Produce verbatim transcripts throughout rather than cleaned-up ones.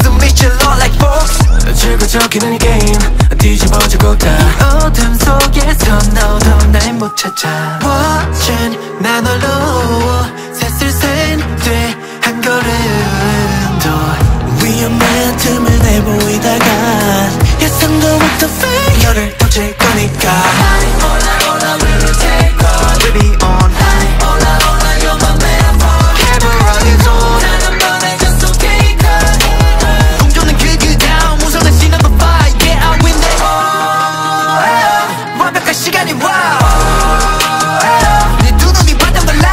모두 미칠러 like folks 줄고 적히는 이 게임 뒤집어지고 다 어둠 속에서 너도 날 못 찾아 Watching 난 홀로 셋을 센돼 한 걸음 더 위험한 틈을 내보이다가 예상도 못한 fake 너를 터질 거니까 올라 올라 will take off We be on 올라 올라 you're my metaphor Camera is on 나는 변해졌어 take off 공조는 그 down 무서운 신호도 fight Yeah I win that oh, 완벽한 시간이 wow 네 두 눈이 바닥 말라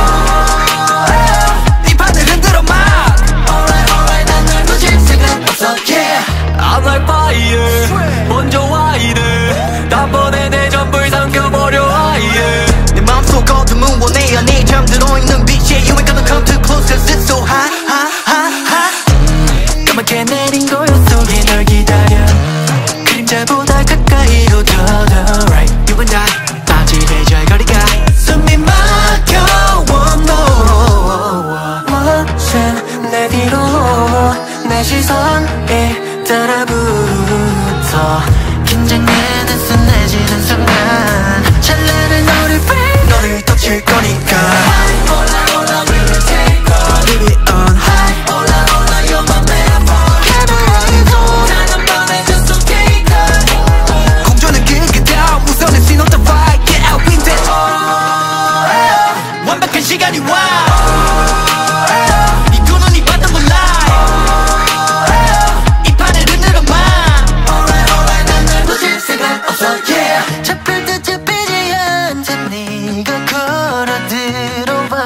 네 판을 흔들어 막 Alright alright 난 널 놓칠 생각 없어 Yeah I'm like fire 먼저 와 이래 단번에 내 전부를 삼켜버려 아예 내 마음속 어둠은 원해 안에 잠들어 있는 빛에 You ain't gonna come too close cause it's so hot hot hot hot 까맣게 내린 거요 속에 널 기다려 그림자보다 가까이로 더 더 right You and I 마치 계절거리가 숨이 막혀 one more Watching 내 뒤로 내 시선에 따라붙어 긴장되는 순해지는 순간 찬란한 너를 bring 너를 덮칠 거니까 올라 올라 will take off Leave it on high 올라 올라 you're my metaphor Camera is on 나는 변해졌어 take off 공조는 긁으다 무서운 신호도 fight Yeah I win that oh, 완벽한 시간이 wow 네 두 눈이 바닥 몰라 잡힐 듯 잡히지 않던 네가 걸어들어와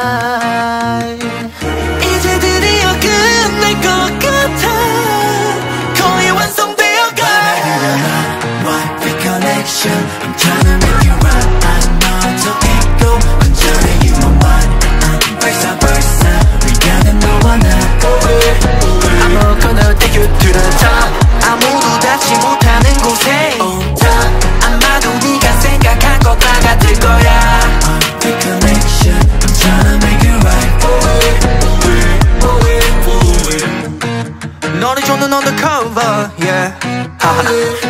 이제 드디어 끝날 것 같아 거의 완성되어가 One recollection I'm trying to make you right I know 저 있고 언제나 you my one versa versa 우리가는 너와 나 I'm not gonna take you to the top 아무도 닿지 못하는 곳에 아마도 네가 생각한 것과 같을 거야 The connection I'm trying to make it right for it, for it, for it. 너를 쫓는 undercover yeah